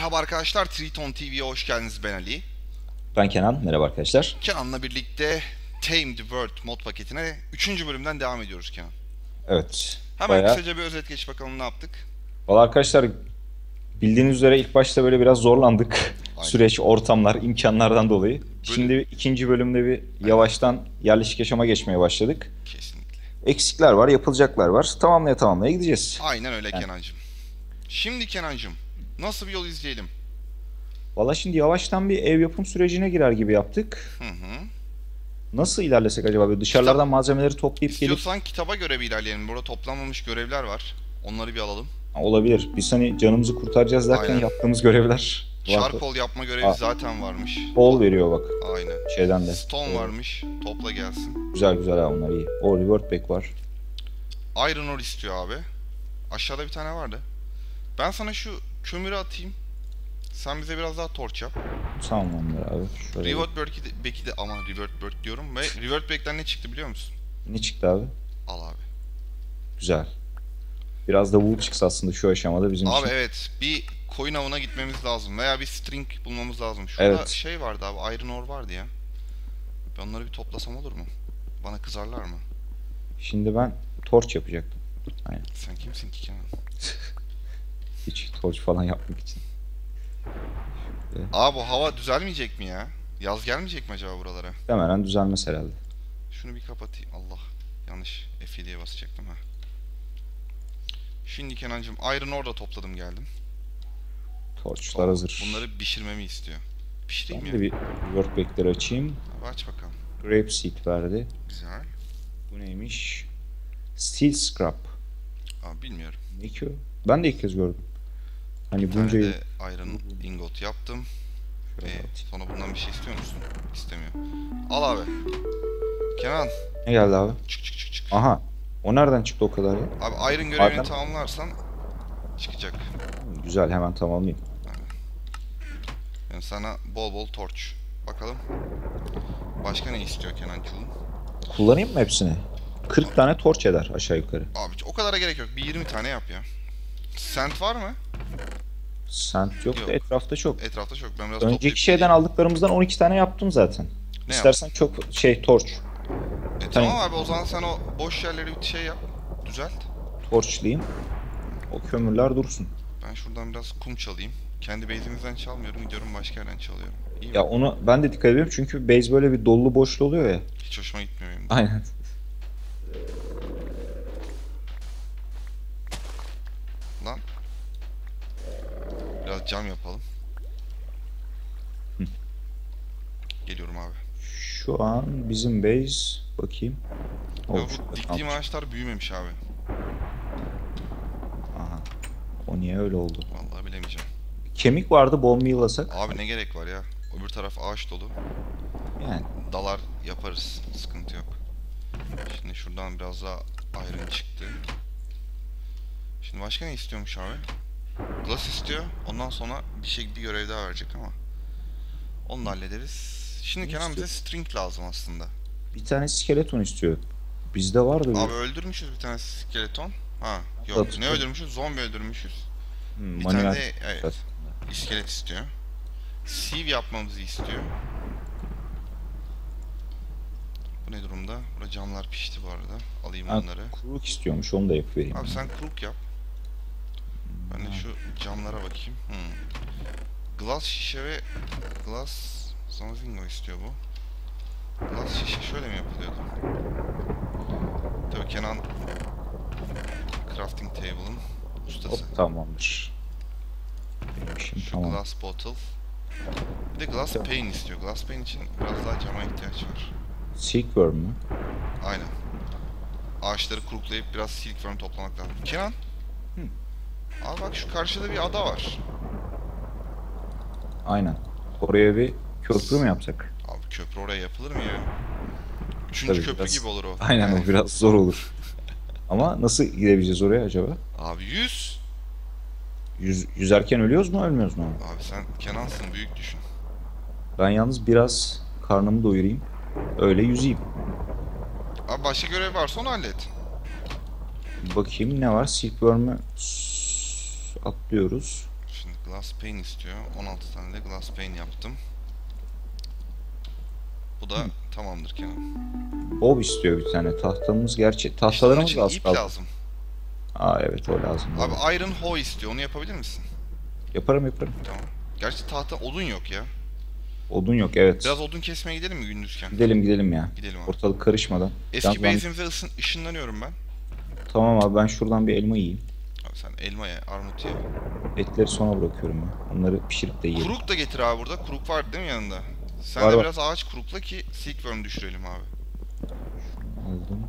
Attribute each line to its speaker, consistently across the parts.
Speaker 1: Merhaba arkadaşlar, Triton TV'ye hoş geldiniz. Ben Ali.
Speaker 2: Ben Kenan. Merhaba arkadaşlar.
Speaker 1: Kenan'la birlikte Tame the World mod paketine 3. bölümden devam ediyoruz Kenan.
Speaker 2: Evet.
Speaker 1: Hemen
Speaker 2: Bayağı.
Speaker 1: kısaca bir özet geç bakalım ne yaptık.
Speaker 2: Valla arkadaşlar, bildiğiniz üzere ilk başta böyle biraz zorlandık.
Speaker 1: Aynen.
Speaker 2: Süreç, ortamlar, imkanlardan dolayı.
Speaker 1: Bölüm...
Speaker 2: Şimdi ikinci bölümde bir
Speaker 1: Aynen.
Speaker 2: yavaştan yerleşik yaşama geçmeye başladık.
Speaker 1: Kesinlikle.
Speaker 2: Eksikler var, yapılacaklar var. Tamamlaya tamamlaya gideceğiz.
Speaker 1: Aynen öyle
Speaker 2: Yani.
Speaker 1: Kenancığım. Şimdi Kenancığım, nasıl bir yol izleyelim?
Speaker 2: Valla şimdi yavaştan bir ev yapım sürecine girer gibi yaptık.
Speaker 1: Hı hı.
Speaker 2: Nasıl ilerlesek acaba? Böyle
Speaker 1: Kitap...
Speaker 2: dışarılardan malzemeleri toplayıp gelip.
Speaker 1: İstiyorsan kitaba göre bir ilerleyelim. Burada toplanmamış görevler var. Onları bir alalım.
Speaker 2: Ha, olabilir. Biz hani canımızı kurtaracağız derken
Speaker 1: Aynen.
Speaker 2: yaptığımız görevler vardı.
Speaker 1: Charcoal yapma görevi
Speaker 2: Aa,
Speaker 1: zaten varmış.
Speaker 2: bol veriyor bak
Speaker 1: Aynen.
Speaker 2: şeyden de.
Speaker 1: Stone varmış. Topla gelsin.
Speaker 2: Güzel güzel ha, onlar iyi. O reward pack var.
Speaker 1: Iron ore istiyor abi. Aşağıda bir tane vardı. Ben sana şu kömürü atayım. Sen bize biraz daha torç yap.
Speaker 2: Tamamdır abi. Şöyle
Speaker 1: Revert Back'i de ama Revert Back diyorum ve Revert Back'ten ne çıktı biliyor musun?
Speaker 2: ne çıktı abi?
Speaker 1: Al abi.
Speaker 2: Güzel. Biraz da wool çıksa aslında şu aşamada bizim
Speaker 1: Abi
Speaker 2: için.
Speaker 1: evet, bir koyun avına gitmemiz lazım veya bir string bulmamız lazım. Şurada
Speaker 2: Evet.
Speaker 1: şey vardı abi, Iron ore vardı ya. Ben onları bir toplasam olur mu? Bana kızarlar mı?
Speaker 2: Şimdi ben torch yapacaktım. Aynen.
Speaker 1: Sen kimsin ki Kenan?
Speaker 2: Hiç torch falan yapmak için. Ve
Speaker 1: Aa, bu hava düzelmeyecek mi ya? Yaz gelmeyecek mi acaba buralara?
Speaker 2: hemen düzelmez herhalde.
Speaker 1: Şunu bir kapatayım. Allah. Yanlış F7'ye basacaktım ha. Şimdi Kenancığım Iron ore da topladım geldim.
Speaker 2: Torchlar
Speaker 1: Oo,
Speaker 2: hazır.
Speaker 1: bunları pişirmemi istiyor. Pişireyim
Speaker 2: Ben
Speaker 1: ya.
Speaker 2: de bir reward pack'leri açayım.
Speaker 1: Abi aç bakalım.
Speaker 2: Grape seed verdi.
Speaker 1: Güzel.
Speaker 2: Bu neymiş? Steel scrap.
Speaker 1: Abi bilmiyorum.
Speaker 2: Ne ki o? Ben de ilk kez gördüm.
Speaker 1: Bir
Speaker 2: Hani
Speaker 1: tane
Speaker 2: bunca yıl.
Speaker 1: de iron ingot yaptım.
Speaker 2: Şöyle atayım.
Speaker 1: Sonra bundan bir şey istiyor musun? İstemiyor. Al abi. Kenan.
Speaker 2: Ne geldi abi?
Speaker 1: Çık çık çık çık.
Speaker 2: Aha. O nereden çıktı o kadar ya?
Speaker 1: Abi iron görevini
Speaker 2: Madem.
Speaker 1: tamamlarsan çıkacak.
Speaker 2: Güzel, hemen tamamlayayım.
Speaker 1: Yani sana bol bol torch. Bakalım. Başka ne istiyor Kenancığım?
Speaker 2: Kullanayım mı hepsini? 40 tane torç eder aşağı yukarı.
Speaker 1: Abi o kadara gerek yok. Bir 20 tane yap ya. Sand var mı?
Speaker 2: Sent yok da
Speaker 1: Yok.
Speaker 2: etrafta çok.
Speaker 1: Etrafta çok. Ben biraz toplayıp
Speaker 2: Önceki şeyden
Speaker 1: geleyim.
Speaker 2: aldıklarımızdan 12 tane yaptım zaten.
Speaker 1: Ne yaptın?
Speaker 2: İstersen çok şey torç.
Speaker 1: Tamam
Speaker 2: Hani
Speaker 1: abi, o zaman sen o boş yerleri bir şey yap. Düzelt.
Speaker 2: torçlayayım. O kömürler dursun.
Speaker 1: Ben şuradan biraz kum çalayım. Kendi base'imizden çalmıyorum. Gidiyorum başka yerden çalıyorum. İyi mi?
Speaker 2: Ya onu ben de dikkat ediyorum çünkü base böyle bir dolulu boşlu oluyor ya.
Speaker 1: Hiç hoşuma gitmiyor benim de.
Speaker 2: Aynen.
Speaker 1: Lan. Biraz cam yapalım.
Speaker 2: Hı.
Speaker 1: Geliyorum abi.
Speaker 2: Şu an bizim base bakayım.
Speaker 1: Ve
Speaker 2: Oh,
Speaker 1: bu
Speaker 2: şurada
Speaker 1: diktiğim
Speaker 2: kalmış.
Speaker 1: ağaçlar büyümemiş abi.
Speaker 2: Aha. O niye öyle oldu?
Speaker 1: Vallahi bilemeyeceğim.
Speaker 2: Kemik vardı, bol meal'lasak.
Speaker 1: Abi ne gerek var ya? Öbür taraf ağaç dolu.
Speaker 2: Yani
Speaker 1: Dalar yaparız. Sıkıntı yok. Şimdi şuradan biraz daha iron çıktı. Şimdi başka ne istiyormuş abi? Glass istiyor. Ondan sonra bir görev daha verecek ama. Onu da hallederiz. Şimdi
Speaker 2: ne
Speaker 1: Kenan bize
Speaker 2: istiyor?
Speaker 1: string lazım aslında.
Speaker 2: Bir tane skeleton istiyor. Bizde vardı
Speaker 1: Abi
Speaker 2: bir
Speaker 1: öldürmüşüz bir tane skeleton. Ha yok, ne
Speaker 2: atıştı.
Speaker 1: öldürmüşüz? Zombi öldürmüşüz. Bir tane
Speaker 2: Manuel.
Speaker 1: de evet, iskelet istiyor. Sieve yapmamızı istiyor. Bu ne durumda? Burada camlar pişti bu arada. Alayım
Speaker 2: Ha,
Speaker 1: onları.
Speaker 2: kuruluk istiyormuş, onu da yapıvereyim.
Speaker 1: Abi sen crook yap. Ben de şu camlara bakayım. Glass şişe ve glass something istiyor bu. Glass şişe şöyle mi yapılıyordu? Tabii Kenan crafting table'ın ustası.
Speaker 2: Hop, tamamdır. Benim işim
Speaker 1: Şu
Speaker 2: tamam.
Speaker 1: glass bottle. Bir de glass pane istiyor. Glass pane için biraz daha cama ihtiyaç var.
Speaker 2: Silkworm mu?
Speaker 1: Aynen. Ağaçları kuruklayıp biraz silkworm toplamak lazım. Kenan.
Speaker 2: Hı.
Speaker 1: Abi bak, şu karşıda bir ada var.
Speaker 2: Aynen. Oraya bir köprü mü yapsak?
Speaker 1: Abi köprü oraya yapılır mı ya? Üçüncü
Speaker 2: Tabii
Speaker 1: köprü
Speaker 2: biraz.
Speaker 1: gibi olur o.
Speaker 2: Aynen,
Speaker 1: Yani.
Speaker 2: o biraz zor olur. Ama nasıl gidebileceğiz oraya acaba?
Speaker 1: Abi 100.
Speaker 2: Yüzerken ölüyoruz mu, ölmüyoruz mu abi?
Speaker 1: Abi sen Kenan'sın, büyük düşün.
Speaker 2: Ben yalnız biraz karnımı doyurayım. Öyle yüzeyim.
Speaker 1: Abi başka görev varsa onu hallet.
Speaker 2: Bakayım ne var? Silkworm'ü atlıyoruz.
Speaker 1: Şimdi Glass pane istiyor. 16 tane de glass pane yaptım. Bu da tamamdır Kenan.
Speaker 2: Bob istiyor bir tane. Tahtamız gerçi.
Speaker 1: İşte onun
Speaker 2: Tahtalarımız
Speaker 1: için
Speaker 2: da az
Speaker 1: ip
Speaker 2: kaldı.
Speaker 1: lazım.
Speaker 2: Aa evet, o lazım.
Speaker 1: Abi iron hoe istiyor. Onu yapabilir misin?
Speaker 2: Yaparım.
Speaker 1: Tamam. Gerçi tahta odun yok ya.
Speaker 2: Odun yok, evet.
Speaker 1: Biraz odun kesmeye gidelim mi gündüzken?
Speaker 2: Gidelim ya.
Speaker 1: Gidelim abi.
Speaker 2: Ortalık karışmadan.
Speaker 1: Eski
Speaker 2: Yalnız ben-
Speaker 1: base'imize ışınlanıyorum ben.
Speaker 2: Tamam abi, ben şuradan bir elma yiyeyim.
Speaker 1: Abi sen elma ye, armut ye.
Speaker 2: Etleri sona bırakıyorum ya. Onları pişirip de yiyelim.
Speaker 1: Kuruk da getir abi burada. Kuruk var değil mi yanında? Sen
Speaker 2: Var,
Speaker 1: de
Speaker 2: var.
Speaker 1: biraz ağaç kurukla ki silkworm düşürelim abi.
Speaker 2: Aldım.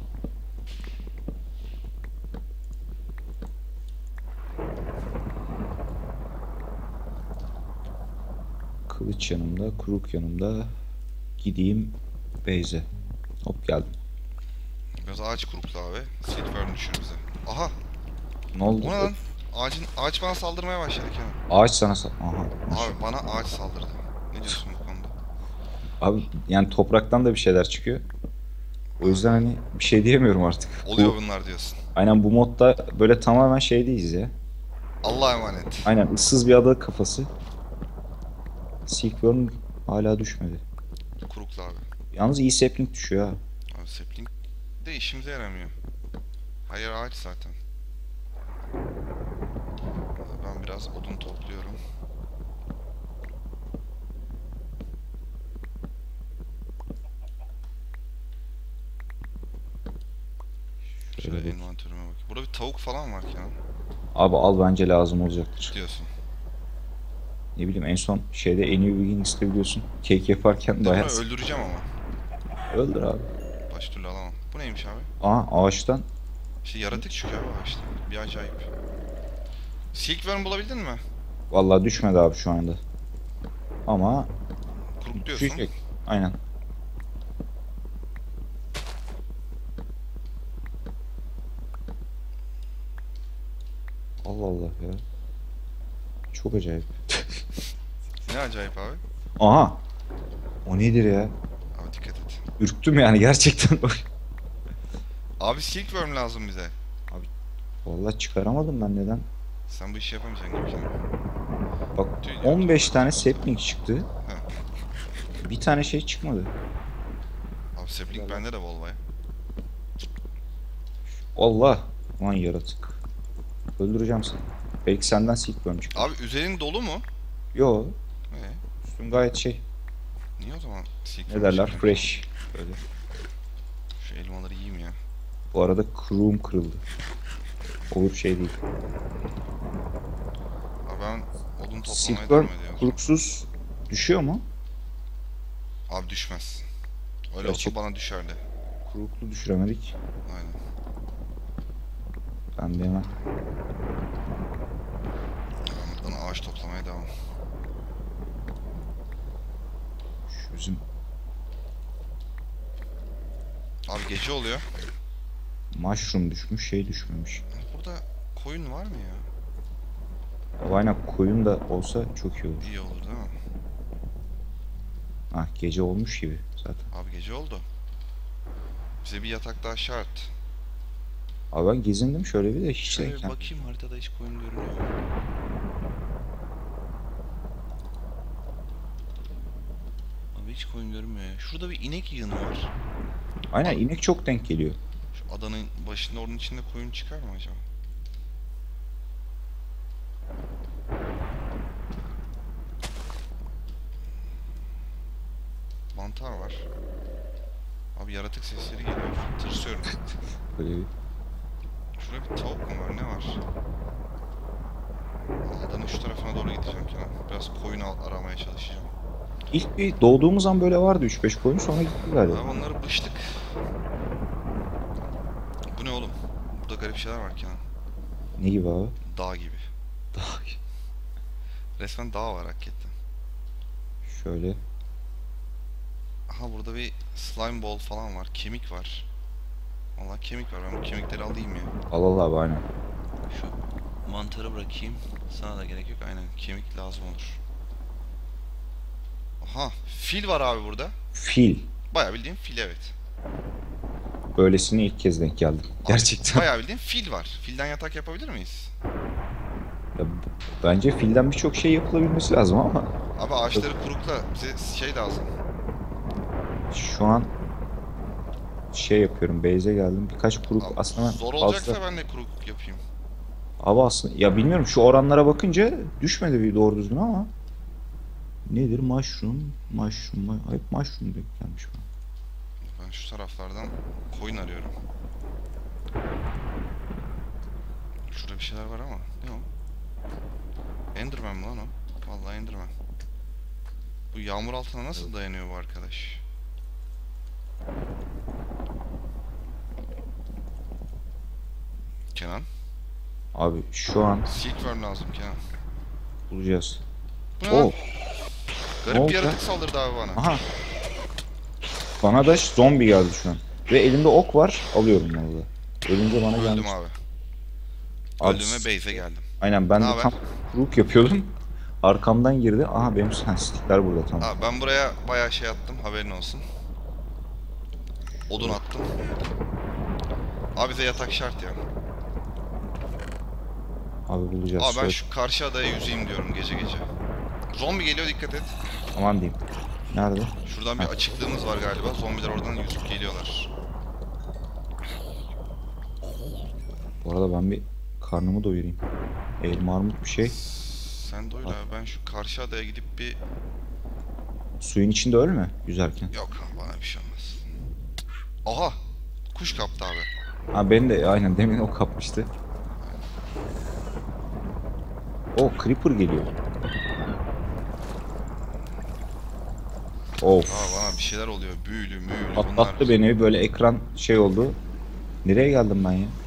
Speaker 2: Kılıç yanımda, kuruk yanımda. Gideyim base'e. Hop geldim.
Speaker 1: Biraz ağaç kurukla abi. Silkworm düşür bize. Aha!
Speaker 2: Ne oldu?
Speaker 1: O ne lan? Ağaç bana saldırmaya başladı Kenan.
Speaker 2: Ağaç sana Aha.
Speaker 1: Abi bana ağaç saldırdı. Ne diyorsun bu konuda?
Speaker 2: Abi yani topraktan da bir şeyler çıkıyor. O yüzden hani bir şey diyemiyorum artık.
Speaker 1: Oluyor bunlar diyorsun.
Speaker 2: Aynen, bu modda böyle tamamen şeydeyiz ya.
Speaker 1: Allah'a emanet.
Speaker 2: Aynen, ıssız bir ada kafası. Silkworm hala düşmedi.
Speaker 1: Kurukla abi.
Speaker 2: Yalnız iyi sapling düşüyor ha.
Speaker 1: Abi sapling de işimize yaramıyor. Hayır ağaç zaten. Ben biraz odun topluyorum. Şöyle
Speaker 2: Şöyle
Speaker 1: envanterime bak. Burada bir tavuk falan var Kenan.
Speaker 2: Abi al, bence lazım olacaktır.
Speaker 1: Diyorsun.
Speaker 2: Ne bileyim, en son şeyde en iyi Beginnings'te biliyorsun. Cake yaparken
Speaker 1: Bunu
Speaker 2: bayağı
Speaker 1: öldüreceğim ama.
Speaker 2: öldür abi.
Speaker 1: Baş türlü alamam. Bu neymiş abi?
Speaker 2: Aa, ağaçtan
Speaker 1: İşte yaratık çıkıyor abi ağaçta. Bir acayip. Silkworm bulabildin mi?
Speaker 2: vallahi düşmedi abi şu anda. Ama
Speaker 1: Kuruk diyorsun.
Speaker 2: düşecek. Aynen. Allah Allah ya. Çok acayip.
Speaker 1: Ne acayip abi.
Speaker 2: Aha. O nedir ya?
Speaker 1: Abi dikkat et.
Speaker 2: Ürktüm yani gerçekten.
Speaker 1: Abi silkworm lazım bize.
Speaker 2: Vallahi çıkaramadım ben, neden?
Speaker 1: Sen bu işi yapamayacaksın gibi Kenan.
Speaker 2: Bak,
Speaker 1: Tüy
Speaker 2: 15 tane sapling çıktı.
Speaker 1: He.
Speaker 2: Bir tane şey çıkmadı.
Speaker 1: Abi sapling bende de bol baya.
Speaker 2: Allah. Lan yaratık. Öldüreceğim seni. Belki senden silkworm çıkar.
Speaker 1: Abi üzerin dolu mu?
Speaker 2: Yo.
Speaker 1: Ee,
Speaker 2: Üstüm gayet şey.
Speaker 1: niye o zaman
Speaker 2: Ne
Speaker 1: silkworm
Speaker 2: derler?
Speaker 1: çıkıyor?
Speaker 2: Fresh. Böyle.
Speaker 1: Şu elmaları yiyeyim ya.
Speaker 2: Bu arada kruğum kırıldı. Olur şey değil.
Speaker 1: Abi ben odun toplamaya
Speaker 2: Silkworm
Speaker 1: devam ediyorum.
Speaker 2: kuruksuz düşüyor mu?
Speaker 1: Abi düşmez. Öyle
Speaker 2: Gerçek-
Speaker 1: olsa bana düşerdi.
Speaker 2: Kuruklu düşüremedik.
Speaker 1: Aynen.
Speaker 2: Ben de hemen.
Speaker 1: Ben buradan ağaç toplamaya devam.
Speaker 2: Şu bizim
Speaker 1: Abi gece oluyor.
Speaker 2: mushroom düşmüş, şey düşmemiş.
Speaker 1: Burada koyun var mı ya?
Speaker 2: Ama aynen, koyun da olsa çok iyi olur.
Speaker 1: İyi olur değil mi?
Speaker 2: Ah, gece olmuş gibi zaten.
Speaker 1: Abi gece oldu. Bize bir yatak daha şart.
Speaker 2: Abi ben gezindim şöyle bir de hiç
Speaker 1: Şöyle
Speaker 2: denk
Speaker 1: bir
Speaker 2: gelmedi.
Speaker 1: bakayım haritada hiç koyun görünüyor mu? Abi hiç koyun görünmüyor ya. Şurada bir inek yığını var.
Speaker 2: Aynen, inek çok denk geliyor.
Speaker 1: Şu adanın başında onun içinde koyun çıkar mı acaba? Mantar var. Abi yaratık sesleri geliyor. Tırsıyorum.
Speaker 2: Böyle bir...
Speaker 1: Şurada bir tavuk mu var? Ne var? Adanın şu tarafına doğru gideceğim Kenan. Biraz koyun aramaya çalışacağım.
Speaker 2: İlk bir doğduğumuz an böyle vardı 3-5 koyun, sonra gitti galiba.
Speaker 1: Abi onları bıçtık. Bu ne oğlum? Burada garip şeyler var Kenan.
Speaker 2: Ne gibi abi?
Speaker 1: Dağ gibi.
Speaker 2: Daha
Speaker 1: Resmen dağ var hakikaten.
Speaker 2: şöyle.
Speaker 1: Aha burada bir slime ball falan var. Kemik var. Vallahi kemik var. Ben bu kemikleri alayım ya.
Speaker 2: Al al abi, aynen.
Speaker 1: Şu mantarı bırakayım. Sana da gerek yok. Aynen kemik lazım olur. Aha fil var abi burada.
Speaker 2: Fil.
Speaker 1: Bayağı bildiğin fil evet.
Speaker 2: Böylesine ilk kez denk geldim. Gerçekten.
Speaker 1: Bayağı bildiğin fil var. Filden yatak yapabilir miyiz?
Speaker 2: Ya, bence filden birçok şey yapılabilmesi lazım ama
Speaker 1: Abi ağaçları kurukla. Bize şey lazım.
Speaker 2: şu an şey yapıyorum. Base'e geldim. Birkaç kuruk
Speaker 1: Abi,
Speaker 2: aslında
Speaker 1: zor
Speaker 2: fazla.
Speaker 1: olacaksa ben de kuruk yapayım.
Speaker 2: Abi aslında ya bilmiyorum şu oranlara bakınca düşmedi bir doğru düzgün ama nedir? Mushroom, hep mushroom denk gelmiş bana.
Speaker 1: Ben şu taraflardan koyun arıyorum. Şurada bir şeyler var ama ne o? Enderman mı lan o? Vallahi Enderman. Bu yağmur altına nasıl dayanıyor bu arkadaş? Kenan.
Speaker 2: Abi şu an
Speaker 1: Silkworm lazım Kenan.
Speaker 2: bulacağız.
Speaker 1: Bu ne lan?
Speaker 2: Oo, ne
Speaker 1: Garip
Speaker 2: oldu
Speaker 1: bir yaratık
Speaker 2: lan?
Speaker 1: saldırdı abi bana.
Speaker 2: Aha. Bana da zombi geldi şu an. Ve elimde ok var. Alıyorum vallahi. Ölünce bana
Speaker 1: Öldüm
Speaker 2: gelmiş.
Speaker 1: abi.
Speaker 2: Abi,
Speaker 1: Öldüm ve base'e geldim.
Speaker 2: aynen ben
Speaker 1: Ne
Speaker 2: de
Speaker 1: haber?
Speaker 2: tam kuruk yapıyordum. Arkamdan girdi. Aha benim senstikler burada tamam.
Speaker 1: Abi ben buraya bayağı şey attım, haberin olsun. Odun attım. Abi bize yatak şart ya.
Speaker 2: Abi bulacağız.
Speaker 1: Abi ben
Speaker 2: Şöyle-
Speaker 1: şu karşı adaya yüzeyim diyorum gece gece. Zombi geliyor, dikkat et.
Speaker 2: Aman diyeyim. Nerede?
Speaker 1: Şuradan bir açıklığımız var galiba. Zombiler oradan yüzüp geliyorlar.
Speaker 2: Bu arada ben bir karnımı doyurayım. Elma armut bir şey.
Speaker 1: Sen doyur abi. Ben şu karşı adaya gidip bir...
Speaker 2: Suyun içinde ölme yüzerken.
Speaker 1: Yok abi, bana bir şey olmaz. Aha! Kuş kaptı abi.
Speaker 2: Ha ben de aynen demin o kapmıştı. O creeper geliyor.
Speaker 1: Aa,
Speaker 2: Of.
Speaker 1: bana bir şeyler oluyor. Büyülü müylü
Speaker 2: Patlattı
Speaker 1: bunlar.
Speaker 2: beni böyle ekran şey oldu. Nereye geldim ben ya?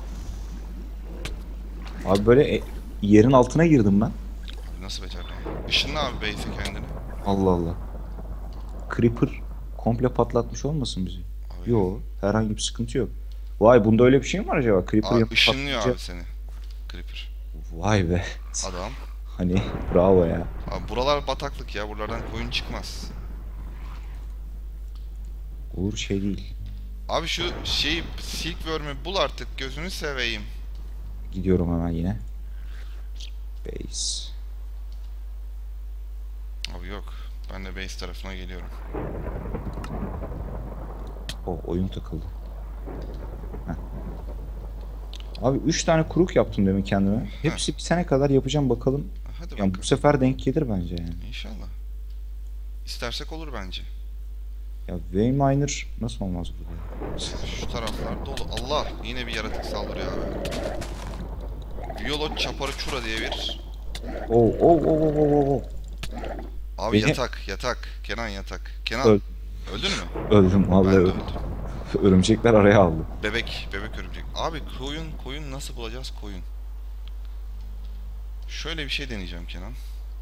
Speaker 2: Abi böyle yerin altına girdim ben.
Speaker 1: Abi nasıl becerdin? Işınla abi base'e kendini.
Speaker 2: Allah Allah. Creeper komple patlatmış olmasın bizi?
Speaker 1: Abi,
Speaker 2: Yo, herhangi bir sıkıntı yok. Vay bunda öyle bir şey mi var acaba? Creeper
Speaker 1: Abi
Speaker 2: yapıp
Speaker 1: ışınlıyor
Speaker 2: patlayınca-
Speaker 1: abi seni. Creeper.
Speaker 2: Vay be.
Speaker 1: Adam.
Speaker 2: Hani bravo ya.
Speaker 1: Abi buralar bataklık ya. Buralardan koyun çıkmaz.
Speaker 2: Olur şey değil.
Speaker 1: Abi şu şey Silkworm'ü bul artık. Gözünü seveyim.
Speaker 2: Gidiyorum hemen yine. Base.
Speaker 1: Abi yok. Ben de base tarafına geliyorum.
Speaker 2: O oyun takıldı. Heh. Abi 3 tane kuruk yaptım demin kendime. Hepsi bir sene kadar yapacağım bakalım.
Speaker 1: Hadi
Speaker 2: Yani bu
Speaker 1: bakalım.
Speaker 2: sefer denk gelir bence yani.
Speaker 1: İnşallah. İstersek olur bence.
Speaker 2: Ya Wayminer nasıl olmaz burada?
Speaker 1: Şu taraflar dolu. Allah! Yine bir yaratık saldırıyor abi. Violo Chaparıçura diye bir...
Speaker 2: Oo oo oo oo oo oo.
Speaker 1: Abi
Speaker 2: Beni-
Speaker 1: yatak. Kenan yatak. Kenan,
Speaker 2: Öl-
Speaker 1: öldün mü?
Speaker 2: Öldüm vallahi
Speaker 1: Ben de
Speaker 2: öldüm.
Speaker 1: öldüm.
Speaker 2: Örümcekler araya aldı.
Speaker 1: Bebek örümcek. Abi koyun nasıl bulacağız koyun? Şöyle bir şey deneyeceğim Kenan.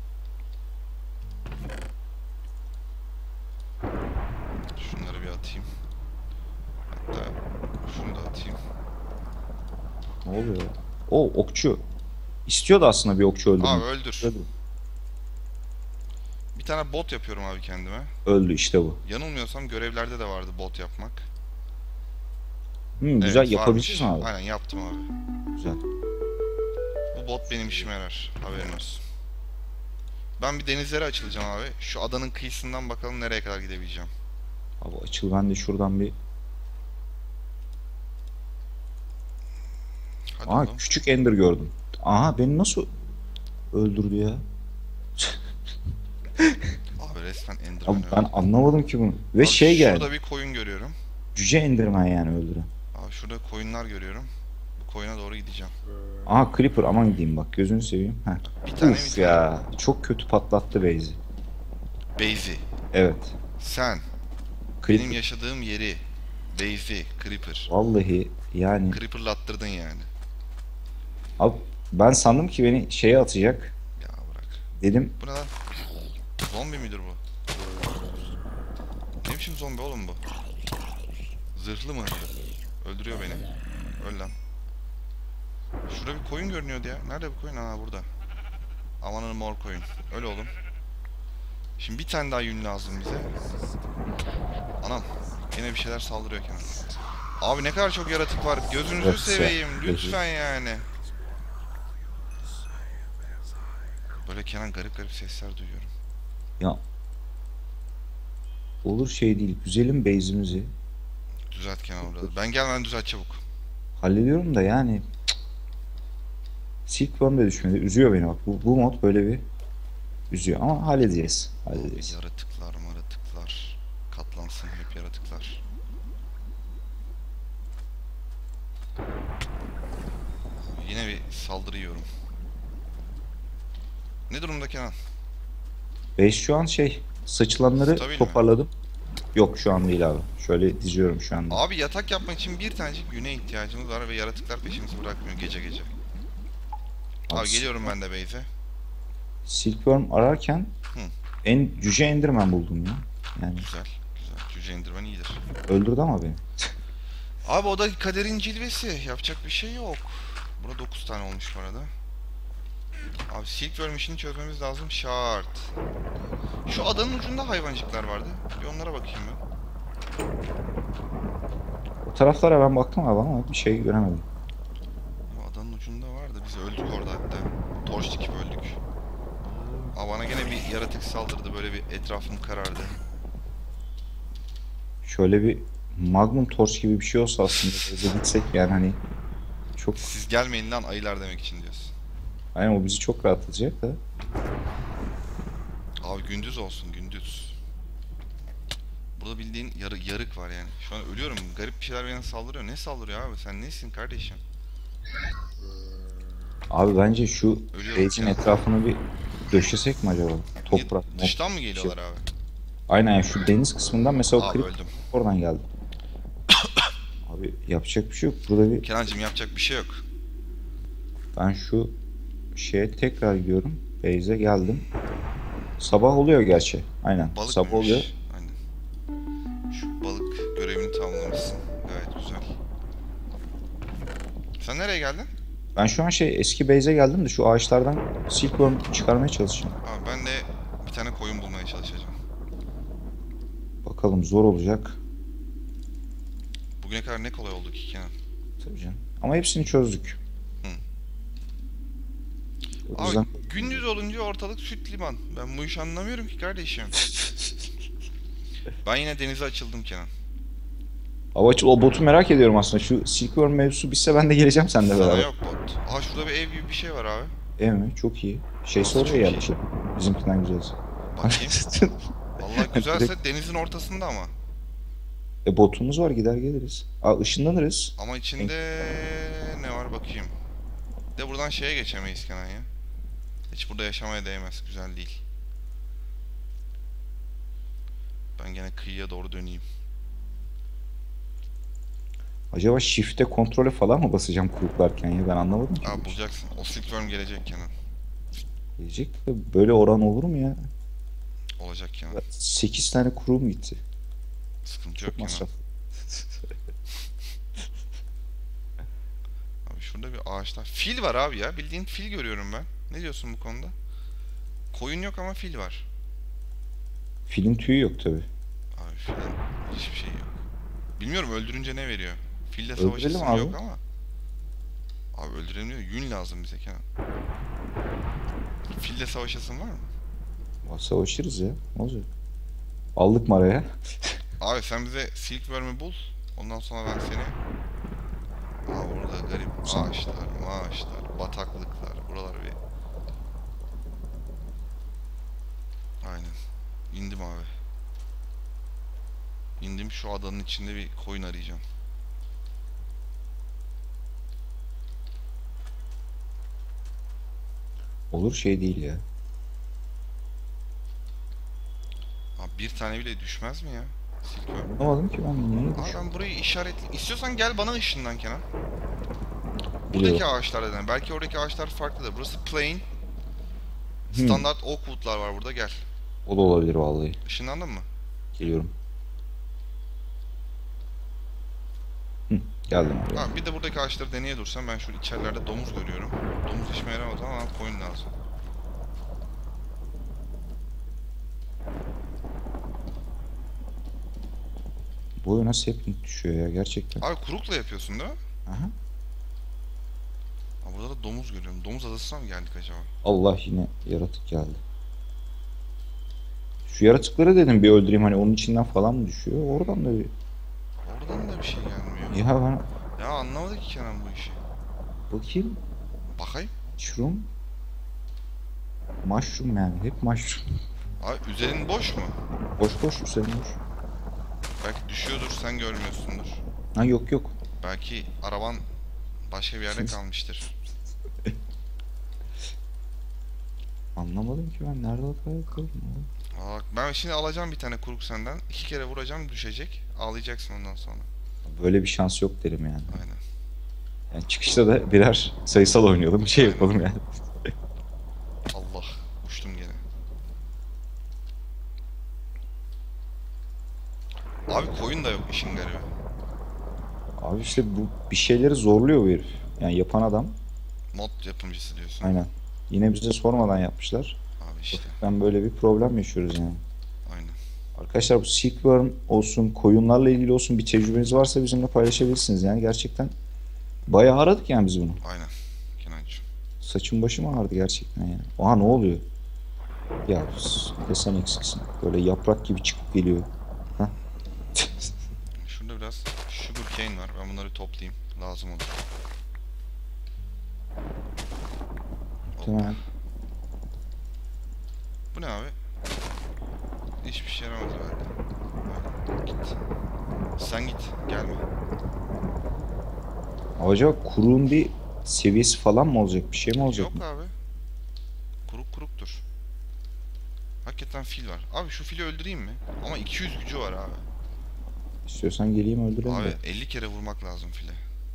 Speaker 1: Şunları bir atayım. Hatta şunu da atayım.
Speaker 2: Ne oluyor ya? O okçu. İstiyordu aslında bir okçu öldürmek.
Speaker 1: Abi öldür.
Speaker 2: Öldü.
Speaker 1: Bir tane bot yapıyorum abi kendime.
Speaker 2: Öldü işte bu.
Speaker 1: Yanılmıyorsam görevlerde de vardı bot yapmak.
Speaker 2: Güzel
Speaker 1: Evet,
Speaker 2: yapabileceğiz mi
Speaker 1: varmış.
Speaker 2: abi?
Speaker 1: Aynen yaptım abi.
Speaker 2: Güzel.
Speaker 1: Bu bot benim işime yarar. Haberin olsun. Ben bir denizlere açılacağım abi. Şu adanın kıyısından bakalım nereye kadar gidebileceğim.
Speaker 2: Abi açıl ben de şuradan bir...
Speaker 1: Hadi
Speaker 2: Aa
Speaker 1: oğlum.
Speaker 2: küçük ender gördüm. Aha beni nasıl öldürdü ya?
Speaker 1: Abi resmen
Speaker 2: Abi
Speaker 1: Enderman
Speaker 2: ben
Speaker 1: öldü.
Speaker 2: anlamadım ki bunu. Ve
Speaker 1: Abi
Speaker 2: şey geldi.
Speaker 1: şurada bir koyun görüyorum.
Speaker 2: Cüce enderman yani öldüren.
Speaker 1: Abi şurada koyunlar görüyorum. Bu koyuna doğru gideceğim.
Speaker 2: Aha creeper aman gideyim bak gözünü seveyim. Heh.
Speaker 1: Bir tane
Speaker 2: Uf ya çok kötü patlattı Beyzi.
Speaker 1: Beyzi.
Speaker 2: Evet.
Speaker 1: Sen.
Speaker 2: Creeper.
Speaker 1: Benim yaşadığım yeri. Beyzi. Creeper.
Speaker 2: Vallahi yani.
Speaker 1: Creeper'lattırdın yani.
Speaker 2: Abi ben sandım ki beni şeye atacak.
Speaker 1: Ya bırak.
Speaker 2: Dedim
Speaker 1: Bu ne lan? Zombi midir bu? Ne biçim zombi oğlum bu? Zırhlı mı? Öldürüyor beni. Öl lan. Şurada bir koyun görünüyordu ya. Nerede bu koyun? Aa burada. Amanın mor koyun. Öl oğlum. Şimdi bir tane daha yün lazım bize. Anam. Yine bir şeyler saldırıyor Kenan. Abi ne kadar çok yaratık var. Gözünüzü
Speaker 2: Evet,
Speaker 1: seveyim.
Speaker 2: gözü-
Speaker 1: Lütfen yani. Böyle Kenan garip garip sesler duyuyorum.
Speaker 2: Ya olur şey değil. Güzelim base'imizi.
Speaker 1: Düzelt Kenan orada. Ben gelmeden düzelt çabuk.
Speaker 2: Hallediyorum da yani Silkworm de düşmedi. Üzüyor beni bak. Bu mod böyle bir üzüyor ama halledeceğiz.
Speaker 1: Abi
Speaker 2: Halledeceğiz.
Speaker 1: yaratıklar maratıklar. Katlansın hep yaratıklar. Yine bir saldırı yiyorum. Ne durumda Kenan?
Speaker 2: Base şu an şey saçılanları
Speaker 1: Stabil mi?
Speaker 2: toparladım. Yok şu an değil abi. Şöyle diziyorum şu anda.
Speaker 1: Abi yatak yapmak için bir tanecik güne ihtiyacımız var ve yaratıklar peşimizi bırakmıyor gece gece. Abi geliyorum ben de base'e.
Speaker 2: Silkworm ararken
Speaker 1: Hı.
Speaker 2: Cüce Enderman buldum ya. Yani
Speaker 1: Güzel. Güzel. Cüce indirmen iyidir.
Speaker 2: öldürdü ama beni.
Speaker 1: Abi o da kaderin cilvesi. Yapacak bir şey yok. Burada 9 tane olmuş bu arada. Abi Silkworm işini çözmemiz lazım. Şart. Şu adanın ucunda hayvancıklar vardı. Bir onlara bakayım ben.
Speaker 2: O taraflara ben baktım abi ama bir şey göremedim.
Speaker 1: Bu adanın ucunda vardı. Biz öldük orada hatta. Torç dikip öldük. Aa, bana gene bir yaratık saldırdı. Böyle bir etrafım karardı.
Speaker 2: Şöyle bir Magnum Torch gibi bir şey olsa aslında bize gitsek yani hani çok
Speaker 1: Siz gelmeyin lan ayılar demek için diyorsun.
Speaker 2: aynen o bizi çok rahatlatacak da.
Speaker 1: Abi gündüz olsun gündüz. Burada bildiğin yarık var yani. Şu an ölüyorum. Garip bir şeyler bana saldırıyor. Ne saldırıyor abi? Sen nesin kardeşim?
Speaker 2: Abi bence şu
Speaker 1: Ölüyorum
Speaker 2: base'in
Speaker 1: ya.
Speaker 2: etrafını bir döşesek mi acaba?
Speaker 1: Niye,
Speaker 2: Toprak.
Speaker 1: dıştan mı
Speaker 2: şey.
Speaker 1: geliyorlar abi?
Speaker 2: Aynen yani şu deniz kısmından mesela o
Speaker 1: Abi
Speaker 2: krip
Speaker 1: öldüm.
Speaker 2: oradan geldi. Abi yapacak bir şey yok. Burada bir
Speaker 1: Kenancığım yapacak bir şey yok.
Speaker 2: ben şu şeye tekrar gidiyorum. Base'e geldim. Sabah oluyor gerçi. Aynen.
Speaker 1: Balık
Speaker 2: Sabah
Speaker 1: mıymış?
Speaker 2: oluyor.
Speaker 1: Aynen. Şu balık görevini tamamlamışsın. Gayet güzel. Sen nereye geldin?
Speaker 2: Ben şu an şey eski base'e geldim de şu ağaçlardan silkworm çıkarmaya çalışacağım.
Speaker 1: Abi ben de bir tane koyun bulmaya çalışacağım.
Speaker 2: Bakalım zor olacak.
Speaker 1: Bugüne kadar ne kolay oldu ki Kenan?
Speaker 2: Tabii canım. Ama hepsini çözdük.
Speaker 1: Hı.
Speaker 2: O
Speaker 1: Abi
Speaker 2: yüzden
Speaker 1: gündüz olunca ortalık süt liman. Ben bu işi anlamıyorum ki kardeşim. Ben yine denize açıldım Kenan.
Speaker 2: o botu merak ediyorum aslında. Şu silkworm mevzusu bitse ben de geleceğim seninle
Speaker 1: Sana
Speaker 2: beraber.
Speaker 1: yok bot. Aha şurada bir ev gibi bir şey var abi.
Speaker 2: Ev mi? Çok iyi.
Speaker 1: Nasıl
Speaker 2: Oraya
Speaker 1: çok iyi?
Speaker 2: yerleşelim. Bizimkinden güzelse.
Speaker 1: Bakayım. Vallahi güzelse denizin ortasında ama.
Speaker 2: Botumuz var gider geliriz. Işınlanırız.
Speaker 1: Ama içinde ne var bakayım. De buradan şeye geçemeyiz Kenan ya. Hiç burada yaşamaya değmez. Güzel değil. Ben gene kıyıya doğru döneyim.
Speaker 2: Acaba shift'e kontrole falan mı basacağım kuruklarken ya ben anlamadım ki.
Speaker 1: Abi bulacaksın. O silkworm gelecek Kenan.
Speaker 2: Gelecek de böyle oran olur mu ya?
Speaker 1: Olacak Kenan.
Speaker 2: 8 tane kuruğum gitti.
Speaker 1: Sıkıntı yok
Speaker 2: Çok
Speaker 1: Kenan.
Speaker 2: masraf.
Speaker 1: Abi şurada bir ağaçlar. Fil var abi ya. Bildiğin fil görüyorum ben. Ne diyorsun bu konuda? Koyun yok ama fil var.
Speaker 2: Filin tüyü yok tabi.
Speaker 1: Abi filin hiçbir şey yok. Bilmiyorum öldürünce ne veriyor. Fille
Speaker 2: Öldürelim
Speaker 1: savaşasın
Speaker 2: abi.
Speaker 1: yok ama. Abi öldüremiyor. Yün lazım bize Kenan. Fille savaşasın var mı?
Speaker 2: Savaşırız ya. Ne olacak? Aldık mı araya?
Speaker 1: Abi sen bize silkworm'ü bul. Ondan sonra ben seni... Aa burada garip ağaçlar, bataklıklar. Buralar bir... Aynen. İndim abi. İndim şu adanın içinde bir koyun arayacağım.
Speaker 2: Olur şey değil ya.
Speaker 1: Abi bir tane bile düşmez mi ya? Silkworm.
Speaker 2: Anlamadım ki ben niye
Speaker 1: Abi ben burayı işaretli... İstiyorsan gel bana ışından Kenan. Buradaki
Speaker 2: Biliyorum.
Speaker 1: ağaçlar denen. Belki oradaki ağaçlar farklıdır. Burası plain.
Speaker 2: Hmm.
Speaker 1: Standart oak wood'lar var burada. Gel.
Speaker 2: O da olabilir vallahi.
Speaker 1: Işınlandın mı?
Speaker 2: Geliyorum. Hı, geldim abi.
Speaker 1: Ha, bir de buradaki ağaçları deneye dursam ben şu içerilerde domuz görüyorum. Domuz işime yaramaz ama koyun lazım.
Speaker 2: Bu oyuna hep düşüyor ya gerçekten.
Speaker 1: Abi kurukla yapıyorsun değil mi?
Speaker 2: Aha.
Speaker 1: Ha, Burada da domuz görüyorum. Domuz adasına mı geldik acaba?
Speaker 2: Allah, yine yaratık geldi. Şu yaratıkları dedim bir öldüreyim, hani onun içinden falan mı düşüyor? Oradan da bir...
Speaker 1: Oradan da bir şey gelmiyor.
Speaker 2: Ya ben
Speaker 1: Ya anlamadık ki Kenan bu işi.
Speaker 2: bakayım.
Speaker 1: Bakayım.
Speaker 2: Mushroom. Mushroom yani. Hep mushroom.
Speaker 1: Abi üzerin boş mu?
Speaker 2: Boş boş senin boş.
Speaker 1: Belki düşüyordur, sen görmüyorsundur.
Speaker 2: Ha yok yok.
Speaker 1: Belki araban başka bir yerde kalmıştır.
Speaker 2: Anlamadım ki ben nerede hata yapıyorum.
Speaker 1: Aa, ben şimdi alacağım bir tane kuruk senden. 2 kere vuracağım, düşecek. Ağlayacaksın ondan sonra.
Speaker 2: Böyle bir şans yok derim yani.
Speaker 1: Aynen.
Speaker 2: Yani çıkışta da birer sayısal oynayalım, bir şey yapalım yani.
Speaker 1: Allah. Uçtum gene. Abi koyun da yok işin garibi.
Speaker 2: Abi işte bu bir şeyleri zorluyor bu herif. Yani yapan adam.
Speaker 1: Mod yapımcısı diyorsun.
Speaker 2: Aynen. Yine bize sormadan yapmışlar.
Speaker 1: Abi işte.
Speaker 2: Ben böyle bir problem yaşıyoruz yani.
Speaker 1: Aynen.
Speaker 2: Arkadaşlar bu silkworm olsun, koyunlarla ilgili olsun bir tecrübeniz varsa bizimle paylaşabilirsiniz. Yani gerçekten bayağı aradık yani biz bunu.
Speaker 1: Aynen. Kenancığım.
Speaker 2: Saçım başım ağrıdı gerçekten yani. Aha ne oluyor? Ya desen eksiksin. Böyle yaprak gibi çıkıp geliyor. Heh.
Speaker 1: Şurada biraz sugar cane var. Ben bunları toplayayım. Lazım olur.
Speaker 2: Tamam.
Speaker 1: Bu ne abi? Hiçbir şey yaramaz herhalde. Aynen. Git. Sen git. Gelme.
Speaker 2: Acaba kuruğun bir seviyesi falan mı olacak? Bir şey mi olacak?
Speaker 1: Yok abi. Kuruk kuruktur. Hakikaten fil var. Abi şu fili öldüreyim mi? Ama 200 gücü var abi.
Speaker 2: İstiyorsan geleyim öldürelim
Speaker 1: Abi
Speaker 2: de.
Speaker 1: 50 kere vurmak lazım file.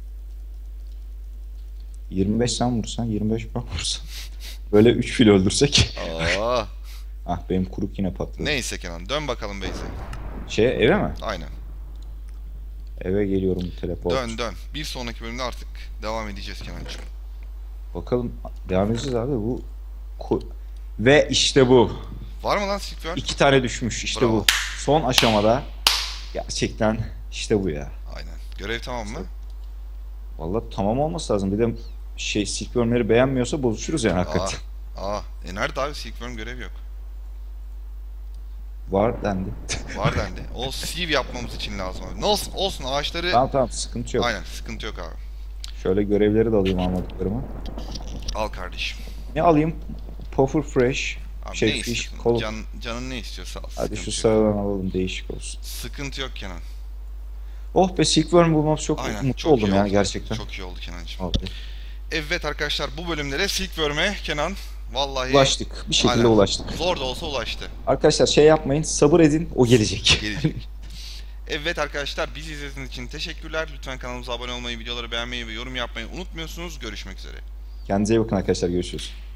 Speaker 2: 25 sen vursan, 25 ben vursam. Böyle 3 fil öldürsek.
Speaker 1: Aa.
Speaker 2: Ah benim kuruk yine patladı.
Speaker 1: Neyse Kenan, dön bakalım Beyze.
Speaker 2: Eve mi?
Speaker 1: Aynen.
Speaker 2: Eve geliyorum teleport.
Speaker 1: Dön dön. Bir sonraki bölümde artık devam edeceğiz Kenancığım.
Speaker 2: Bakalım devam edeceğiz abi bu. Ve işte bu.
Speaker 1: Var mı lan Silkworm?
Speaker 2: 2 tane düşmüş işte
Speaker 1: Bravo.
Speaker 2: bu. Son aşamada gerçekten işte bu ya.
Speaker 1: Aynen. Görev tamam mı?
Speaker 2: Vallahi tamam olması lazım. Bir de silkwormleri beğenmiyorsa bozuşuruz yani hakikaten.
Speaker 1: Aa. Nerede abi Silkworm görev yok.
Speaker 2: Var dendi.
Speaker 1: Var dendi. O sieve yapmamız için lazım abi. Ne olsun, olsun ağaçları...
Speaker 2: Tamam tamam sıkıntı yok.
Speaker 1: Aynen sıkıntı yok abi.
Speaker 2: Şöyle görevleri de alayım almadıklarımı.
Speaker 1: Al kardeşim.
Speaker 2: Ne alayım? Puffer Fresh.
Speaker 1: Abi
Speaker 2: Şey
Speaker 1: ne
Speaker 2: fish,
Speaker 1: istiyorsun?
Speaker 2: kol.
Speaker 1: Canın ne istiyorsa al.
Speaker 2: Hadi
Speaker 1: Sıkıntı
Speaker 2: şu
Speaker 1: yok.
Speaker 2: sarıdan alalım değişik olsun.
Speaker 1: Sıkıntı yok Kenan.
Speaker 2: Oh be silkworm bulmamız çok
Speaker 1: Aynen.
Speaker 2: mutlu
Speaker 1: Çok
Speaker 2: oldum
Speaker 1: iyi
Speaker 2: yani
Speaker 1: oldu.
Speaker 2: gerçekten.
Speaker 1: Çok iyi oldu Kenancığım.
Speaker 2: Vallahi.
Speaker 1: Evet arkadaşlar bu bölümlere Silkworm'e Kenan vallahi
Speaker 2: Ulaştık. Bir şekilde
Speaker 1: aynen,
Speaker 2: ulaştık.
Speaker 1: zor da olsa ulaştı.
Speaker 2: Arkadaşlar şey yapmayın. Sabır edin. O gelecek.
Speaker 1: Gelecek. Evet arkadaşlar bizi izlediğiniz için teşekkürler. Lütfen kanalımıza abone olmayı, videoları beğenmeyi ve yorum yapmayı unutmuyorsunuz. Görüşmek üzere.
Speaker 2: Kendinize iyi bakın arkadaşlar. Görüşürüz.